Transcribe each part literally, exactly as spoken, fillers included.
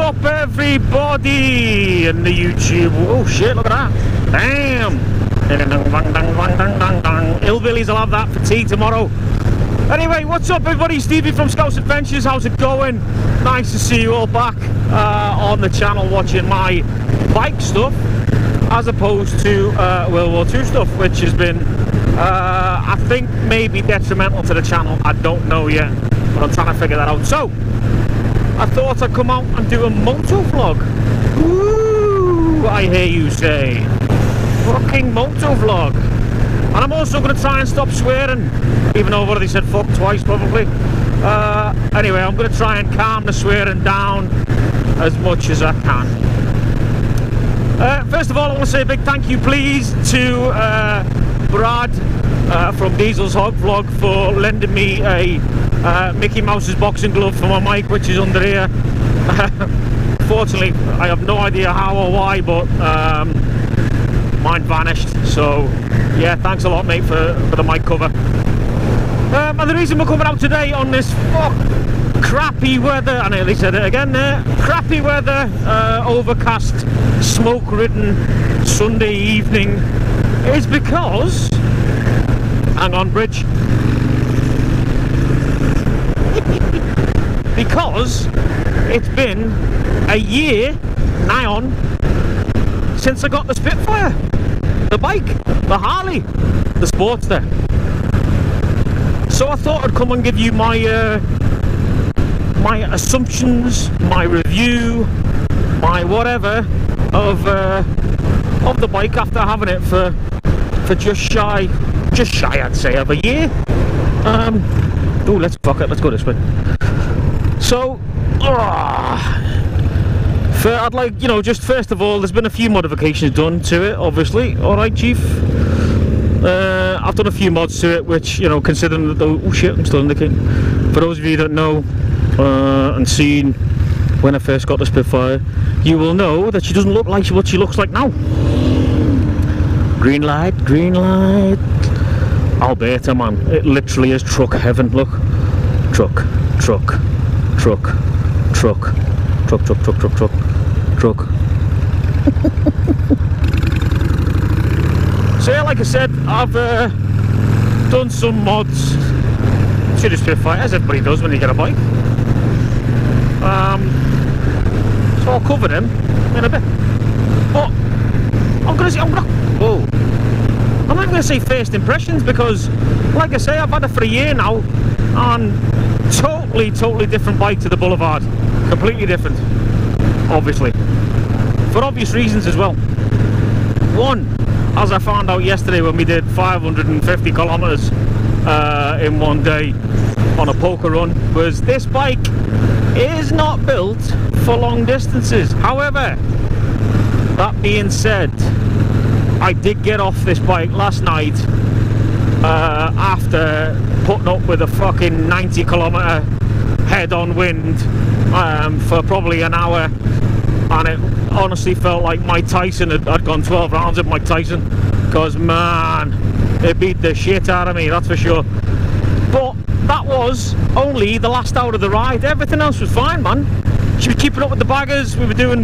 up, everybody in the YouTube? Oh shit, look at that. Damn. Hillbillies will have that for tea tomorrow. Anyway, what's up everybody? Stevie from Scouse Adventures. How's it going? Nice to see you all back uh, on the channel watching my bike stuff as opposed to uh, World War Two stuff, which has been uh, I think maybe detrimental to the channel. I don't know yet, but I'm trying to figure that out. So I thought I'd come out and do a moto vlog. Ooh, I hear you say. Fucking moto vlog. And I'm also going to try and stop swearing, even though I've already said fuck twice probably. Uh, anyway, I'm going to try and calm the swearing down as much as I can. Uh, first of all, I want to say a big thank you please to uh, Brad uh, from Diesel's Hog Vlog for lending me a uh, Mickey Mouse's boxing glove for my mic, which is under here. Fortunately, I have no idea how or why, but um, mine vanished. So yeah, thanks a lot mate for, for the mic cover. Um, and the reason we're coming out today on this fuck crappy weather, I nearly said it again there, crappy weather, uh, overcast, smoke-ridden Sunday evening, is because, hang on bridge, because it's been a year, nigh on, since I got the Spitfire, the bike, the Harley, the Sportster. So I thought I'd come and give you my uh, my assumptions, my review, my whatever of uh, of the bike after having it for for just shy, just shy I'd say of a year. Um, oh, let's fuck it. Let's go this way. So, oh, for, I'd like, you know, just first of all, there's been a few modifications done to it, obviously. Alright, Chief. Uh, I've done a few mods to it, which, you know, considering that, the, oh shit, I'm still indicating. For those of you that know uh, and seen when I first got the Spitfire, you will know that she doesn't look like what she looks like now. Green light, green light. Alberta, man. It literally is truck heaven, look. Truck, truck, truck, truck. Truck, truck, truck, truck, truck, truck. So yeah, like I said, I've uh, done some mods to the Spitfire, as everybody does when you get a bike. Um, so I'll cover them in a bit. But I'm gonna say, I'm gonna, oh, I'm not gonna say first impressions because, like I say, I've had it for a year now, and totally, totally different bike to the Boulevard. Completely different, obviously, for obvious reasons as well. One, as I found out yesterday when we did five hundred fifty kilometers uh, in one day on a poker run, was this bike is not built for long distances. However, that being said, I did get off this bike last night uh, after putting up with a fucking ninety kilometer head-on wind um, for probably an hour, and it honestly felt like Mike Tyson had, had gone twelve rounds with Mike Tyson, because man, it beat the shit out of me, that's for sure. But that was only the last hour of the ride. Everything else was fine, man. She was keeping up with the baggers. We were doing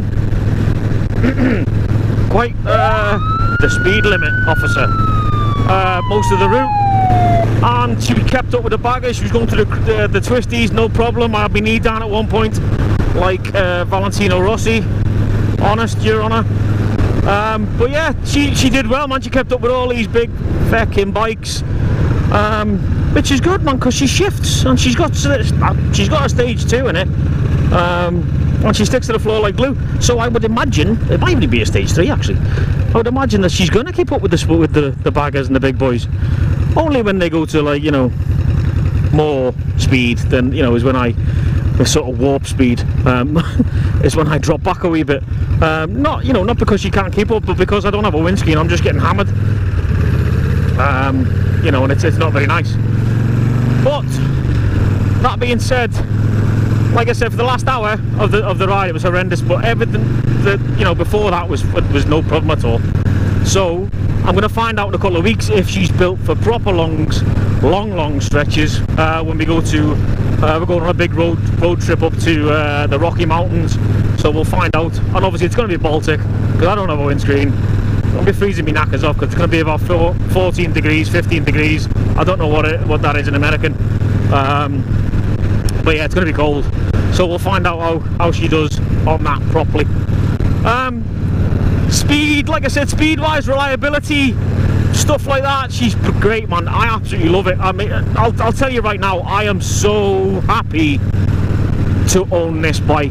quite uh, the speed limit, officer, uh, most of the route. And she kept up with the baggers. She was going to the, the, the twisties, no problem. I had my knee down at one point, like uh, Valentino Rossi. Honest, Your Honour. Um, but yeah, she, she did well, man. She kept up with all these big fucking bikes, um, which is good, man, because she shifts and she's got she's got a stage two in it, um, and she sticks to the floor like glue. So I would imagine it might even be a stage three actually. I would imagine that she's going to keep up with the with the, the baggers and the big boys. Only when they go to, like, you know, more speed than, you know, is when I, the sort of warp speed, um, is when I drop back a wee bit. Um, not, you know, not because she can't keep up, but because I don't have a windscreen, I'm just getting hammered. Um, you know, and it's, it's not very nice. But, that being said, like I said, for the last hour of the of the ride, it was horrendous, but everything that, you know, before that was was no problem at all. So I'm going to find out in a couple of weeks if she's built for proper longs, long long stretches uh, when we go to Uh, we're going on a big road road trip up to uh, the Rocky Mountains, so we'll find out. And obviously it's going to be Baltic, because I don't have a windscreen. I'll be freezing me knackers off, because it's going to be about fourteen degrees, fifteen degrees. I don't know what it, what that is in American. Um, but yeah, it's going to be cold. So we'll find out how, how she does on that properly. Um, speed, like I said, speed-wise, reliability, stuff like that, she's great, man. I absolutely love it. I mean, I'll, I'll tell you right now, I am so happy to own this bike.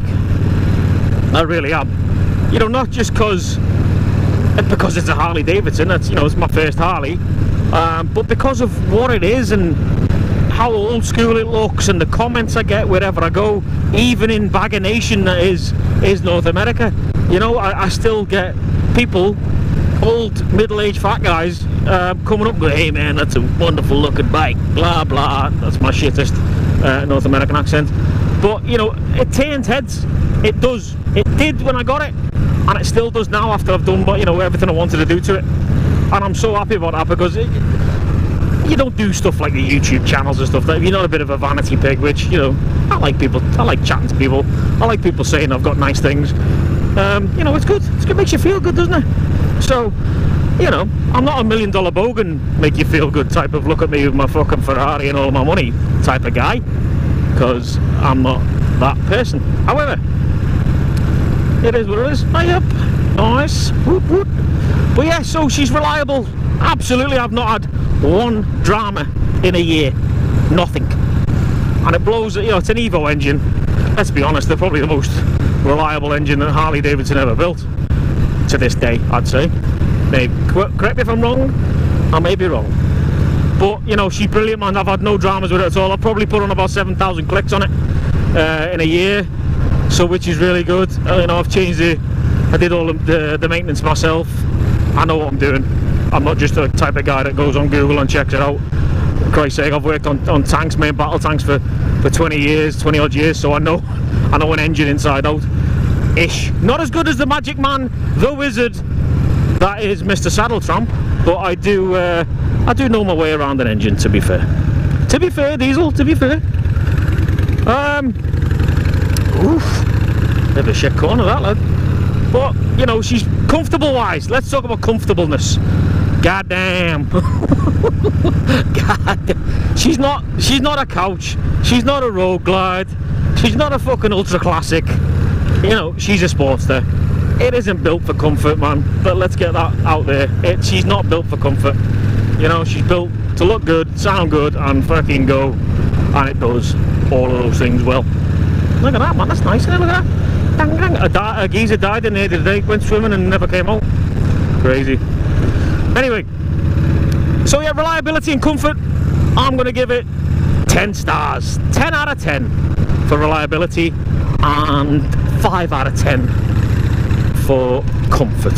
I really am. You know, not just because because it's a Harley Davidson. That's, you know, it's my first Harley, um, but because of what it is and how old school it looks, and the comments I get wherever I go, even in Bagger Nation, that is is North America. You know, I, I still get people, old middle-aged fat guys, uh, coming up and going, hey man, that's a wonderful looking bike, blah blah. That's my shittest uh, North American accent. But you know, it turns heads. It does. It did when I got it, and it still does now after I've done, you know, everything I wanted to do to it. And I'm so happy about that, because it, you don't do stuff like the YouTube channels and stuff. That you're not a bit of a vanity pig, which, you know, I like people. I like chatting to people. I like people saying I've got nice things. Um, you know, it's good. It's good. Makes you feel good, doesn't it? So, you know, I'm not a million dollar bogan, make you feel good type of look at me with my fucking Ferrari and all my money type of guy, because I'm not that person. However, it is what it is. Hi up, nice. Whoop, whoop. But yeah, so she's reliable. Absolutely, I've not had one drama in a year. Nothing. And it blows. You know, it's an Evo engine. Let's be honest, they're probably the most reliable engine that Harley Davidson ever built to this day, I'd say. Maybe, correct me if I'm wrong, I may be wrong, but you know, she's brilliant, man. I've had no dramas with it at all. I've probably put on about seven thousand clicks on it uh, in a year, so which is really good. uh, you know, I've changed it, I did all the, the maintenance myself. I know what I'm doing. I'm not just a type of guy that goes on Google and checks it out. For Christ's sake, I've worked on, on tanks, main battle tanks for, for twenty years, twenty odd years, so I know I know an engine inside out ish. Not as good as the Magic Man, the Wizard, that is Mister Saddle Tramp, but I do uh, I do know my way around an engine, to be fair. To be fair, Diesel, to be fair. Um, oof, bit of a shit corner that, lad. But, you know, she's comfortable wise. Let's talk about comfortableness. God damn. God damn. She's not, she's not a couch. She's not a Road Glide. She's not a fucking ultra classic. You know, she's a Sportster. It isn't built for comfort, man, but let's get that out there. It, she's not built for comfort. You know, she's built to look good, sound good, and fucking go. And it does all of those things well. Look at that, man, that's nice, isn't it? Look at that. Dang, dang. A, di a geezer died in there today, went swimming and never came out. Crazy. Anyway, so yeah, reliability and comfort, I'm going to give it ten stars. ten out of ten for reliability, and five out of ten for comfort.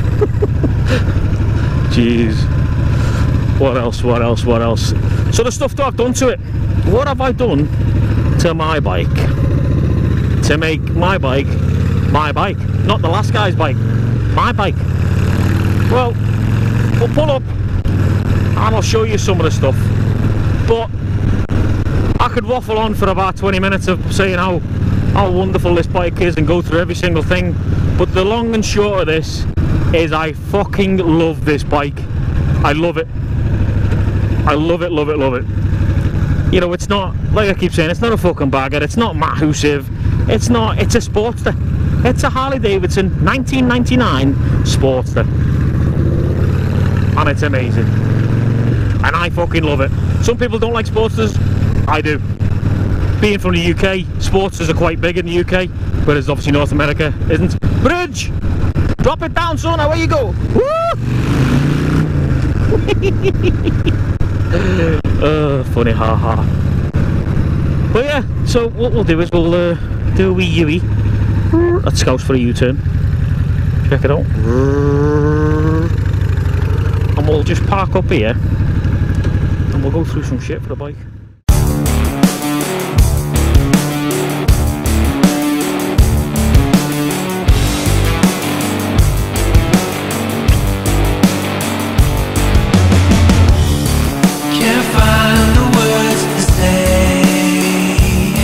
Jeez. What else, what else, what else? So the stuff that I've done to it. What have I done to my bike to make my bike my bike? Not the last guy's bike. My bike. Well, we'll pull up and I'll show you some of the stuff. But I could waffle on for about twenty minutes of saying how how wonderful this bike is and go through every single thing, but the long and short of this is I fucking love this bike. I love it. I love it, love it, love it. You know, it's not, like I keep saying, it's not a fucking bagger, it's not massive, it's not, it's a Sportster. It's a Harley Davidson nineteen ninety-nine Sportster. And it's amazing. And I fucking love it. Some people don't like Sportsters, I do. Being from the U K, Sportsters are quite big in the U K, whereas obviously North America isn't. Bridge! Drop it down, son, away you go! Woo! uh, funny, haha. -ha. But yeah, so what we'll do is we'll uh, do a wee U-ey. Let's scout for a U-turn. Check it out. And we'll just park up here and we'll go through some shit for the bike. Can't find the words to say.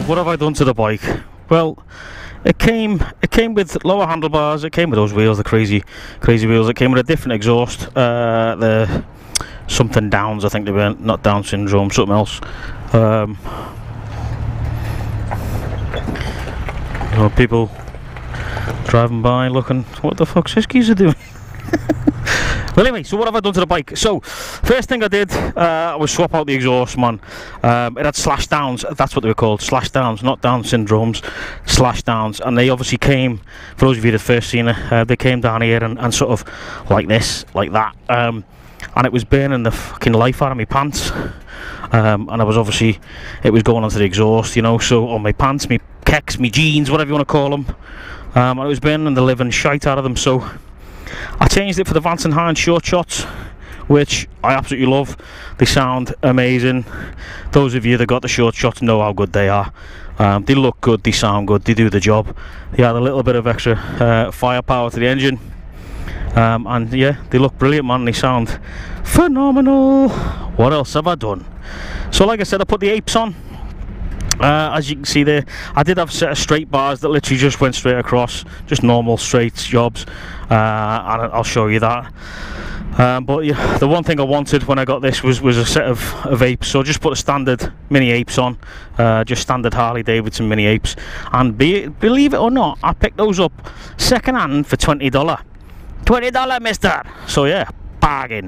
what have I done to the bike? Well, it came it came with lower handlebars, it came with those wheels, the crazy crazy wheels, it came with a different exhaust, uh, the something Downs, I think they were, not Down syndrome, something else. Um, you know, people driving by looking, what the fuck's this geezer doing? Well, anyway, so what have I done to the bike? So, first thing I did uh, was swap out the exhaust, man. Um, it had slash downs, that's what they were called, slash downs, not Down syndromes, slash downs. And they obviously came, for those of you that first seen it, uh, they came down here and, and sort of like this, like that. Um, and it was burning the fucking life out of my pants. Um, and I was obviously, it was going onto the exhaust, you know, so on my pants, my kecks, my jeans, whatever you want to call them. Um, and it was burning the living shite out of them, so I changed it for the Vance and Hines short shots, which I absolutely love. They sound amazing. Those of you that got the short shots know how good they are. Um, they look good, they sound good, they do the job. They add a little bit of extra uh, firepower to the engine. Um, and yeah, they look brilliant, man. They sound phenomenal. What else have I done? So like I said, I put the apes on. Uh, as you can see there, I did have a set of straight bars that literally just went straight across, just normal straight jobs, uh, and I'll show you that. Um, but yeah, the one thing I wanted when I got this was, was a set of, of apes, so I just put a standard mini apes on, uh, just standard Harley Davidson mini apes, and be, believe it or not, I picked those up second hand for twenty dollars. twenty dollars, mister! So yeah, bargain.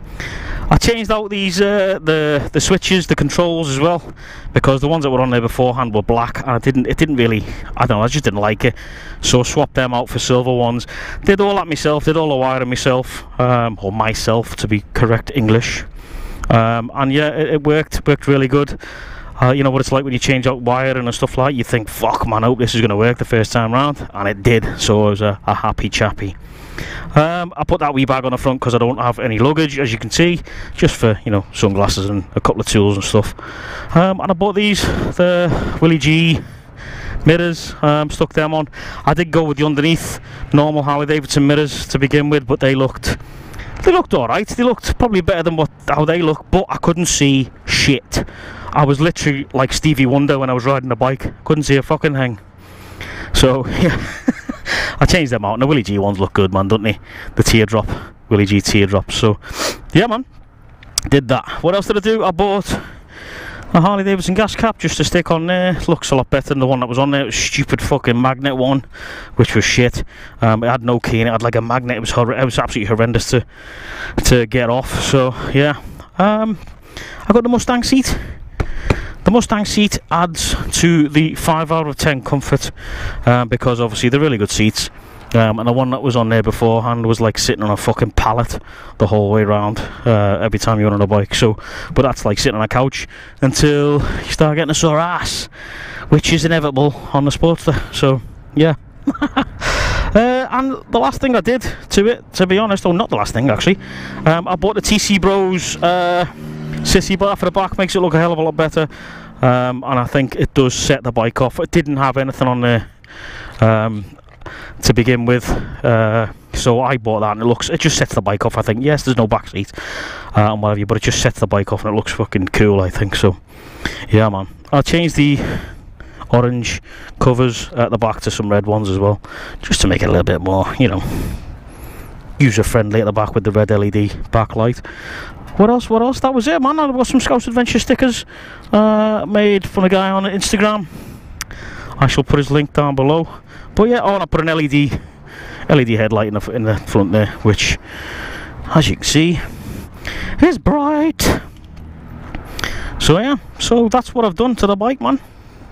I changed out these uh, the the switches, the controls as well, because the ones that were on there beforehand were black, and I didn't it didn't really I don't know I just didn't like it, so I swapped them out for silver ones. Did all that myself, did all the wiring myself, um, or myself to be correct English, um, and yeah, it, it worked worked really good. Uh, you know what it's like when you change out wiring and stuff like that, you think, fuck man, I hope this is going to work the first time round, and it did, so I was a, a happy chappy. Um, I put that wee bag on the front because I don't have any luggage, as you can see, just for, you know, sunglasses and a couple of tools and stuff. Um, and I bought these, the Willie G mirrors, um, stuck them on. I did go with the underneath normal Harley Davidson mirrors to begin with, but they looked they looked alright. They looked probably better than what how they look, but I couldn't see shit. I was literally like Stevie Wonder when I was riding the bike, couldn't see a fucking thing. So yeah, I changed them out, and the Willie G ones look good, man, don't they? The teardrop, Willie G teardrops. So yeah, man, did that. What else did I do? I bought a Harley Davidson gas cap just to stick on there. It looks a lot better than the one that was on there. It was a stupid fucking magnet one, which was shit. Um, it had no key in it. It had like a magnet. It was hor it was absolutely horrendous to to get off. So yeah, um, I got the Mustang seat. The Mustang seat adds to the five out of ten comfort, um, because obviously they're really good seats, um, and the one that was on there beforehand was like sitting on a fucking pallet the whole way around, uh, every time you're on a bike. So, but that's like sitting on a couch until you start getting a sore ass, which is inevitable on the Sportster. So yeah. Uh, and the last thing I did to it, to be honest, or not the last thing actually, um, I bought the T C Bros uh, sissy bar for the back. Makes it look a hell of a lot better, um, and I think it does set the bike off. It didn't have anything on there um, to begin with, uh, so I bought that, and it looks, it just sets the bike off. I think, yes, there's no back seat uh, and whatever, but it just sets the bike off, and it looks fucking cool, I think. So yeah, man, I'll change the orange covers at the back to some red ones as well, just to make it a little bit more, you know, user friendly at the back with the red L E D backlight. What else? What else? That was it, man. I got some Scouse Adventure stickers uh, made from a guy on Instagram. I shall put his link down below. But yeah, oh, and I put an L E D L E D headlight in the in the front there, which, as you can see, is bright. So yeah, so that's what I've done to the bike, man.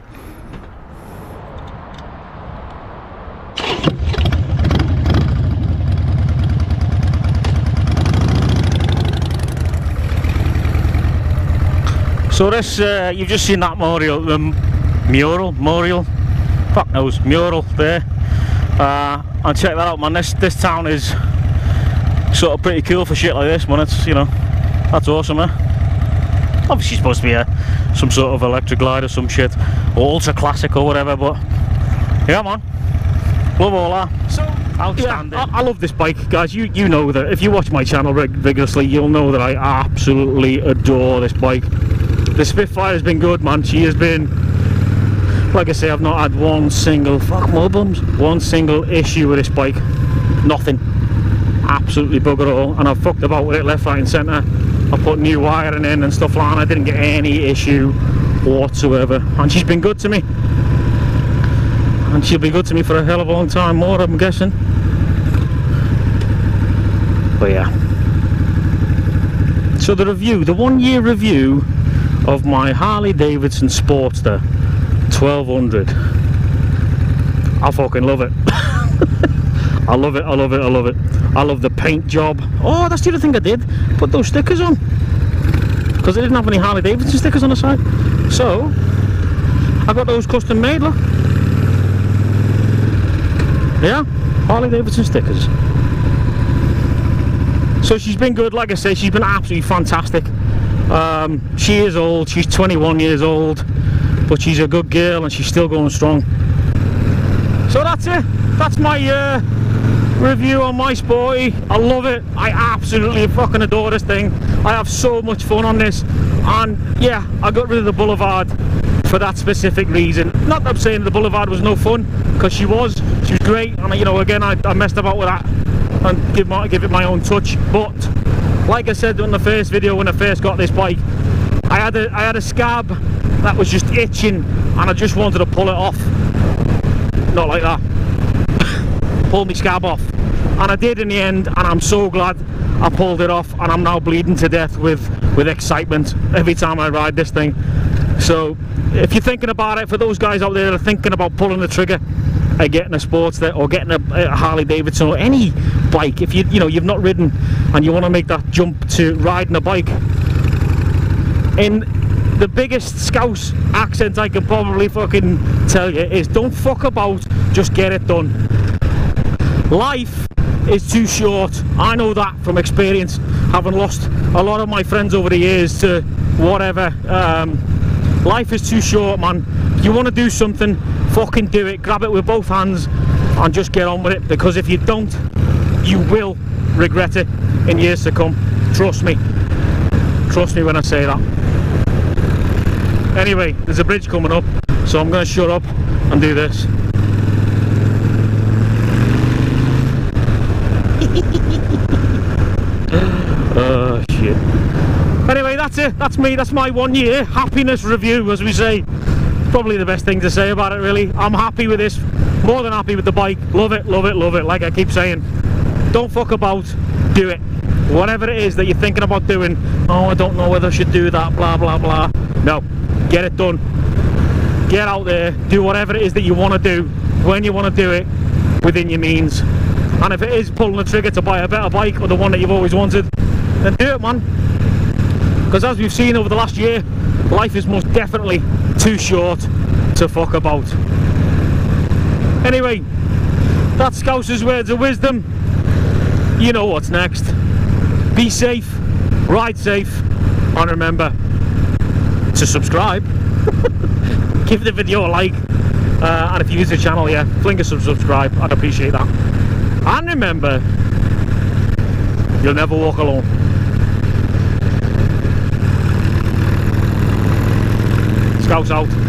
So this, uh, you've just seen that mural, um, mural, mural, fuck knows, mural there, uh, and check that out, man. This this town is sort of pretty cool for shit like this, man. It's, you know, that's awesome, eh? Obviously supposed to be a, some sort of electric glide or some shit, or ultra classic or whatever, but yeah, man, love all that. So outstanding. Yeah, I, I love this bike, guys. You you know that if you watch my channel reg rigorously, you'll know that I absolutely adore this bike. The Spitfire has been good, man. She has been like I say, I've not had one single, fuck more bums, one single issue with this bike. Nothing. Absolutely bugger all. And I've fucked about with it left, right and centre. I put new wiring in and stuff like that. I didn't get any issue whatsoever. And she's been good to me. And she'll be good to me for a hell of a long time more, I'm guessing. But yeah. So the review, the one year review of my Harley Davidson Sportster twelve hundred. I fucking love it. I love it, I love it, I love it. I love the paint job. Oh, that's the other thing I did. Put those stickers on. Because I didn't have any Harley Davidson stickers on the side. So, I got those custom made, look. Yeah, Harley Davidson stickers. So she's been good, like I say, she's been absolutely fantastic. Um, she is old, she's twenty-one years old, but she's a good girl and she's still going strong. So that's it, that's my uh, review on my Sporty. I love it, I absolutely fucking adore this thing. I have so much fun on this, and yeah, I got rid of the Boulevard for that specific reason. Not that I'm saying the Boulevard was no fun, because she was, she was great, and you know, again, I, I messed about with that and give, my, give it my own touch. But like I said in the first video when I first got this bike, I had a, I had a scab that was just itching and I just wanted to pull it off. Not like that. Pull my scab off, and I did in the end, and I'm so glad I pulled it off, and I'm now bleeding to death with with excitement every time I ride this thing. So if you're thinking about it, for those guys out there that are thinking about pulling the trigger at getting a Sportster or getting a, a Harley Davidson or any bike, if you you know you've not ridden and you want to make that jump to riding a bike, in the biggest Scouse accent I can probably fucking tell you is, don't fuck about, just get it done. Life is too short. I know that from experience, having lost a lot of my friends over the years to whatever. Um, life is too short, man. If you want to do something, fucking do it. Grab it with both hands and just get on with it, because if you don't, you will regret it in years to come. Trust me. Trust me when I say that. Anyway, there's a bridge coming up, so I'm going to shut up and do this. Oh shit. Anyway, that's it, that's me, that's my one year happiness review, as we say. Probably the best thing to say about it, really. I'm happy with this, more than happy with the bike. Love it, love it, love it, like I keep saying. Don't fuck about, do it. Whatever it is that you're thinking about doing, oh, I don't know whether I should do that, blah blah blah. No, get it done. Get out there, do whatever it is that you want to do, when you want to do it, within your means. And if it is pulling the trigger to buy a better bike, or the one that you've always wanted, then do it, man. Because as we've seen over the last year, life is most definitely too short to fuck about. Anyway, that's Scouser's words of wisdom. You know what's next. Be safe, ride safe, and remember to subscribe. Give the video a like, uh, and if you use the channel, yeah, fling us some subscribe. I'd appreciate that. And remember, you'll never walk alone. Scouts out.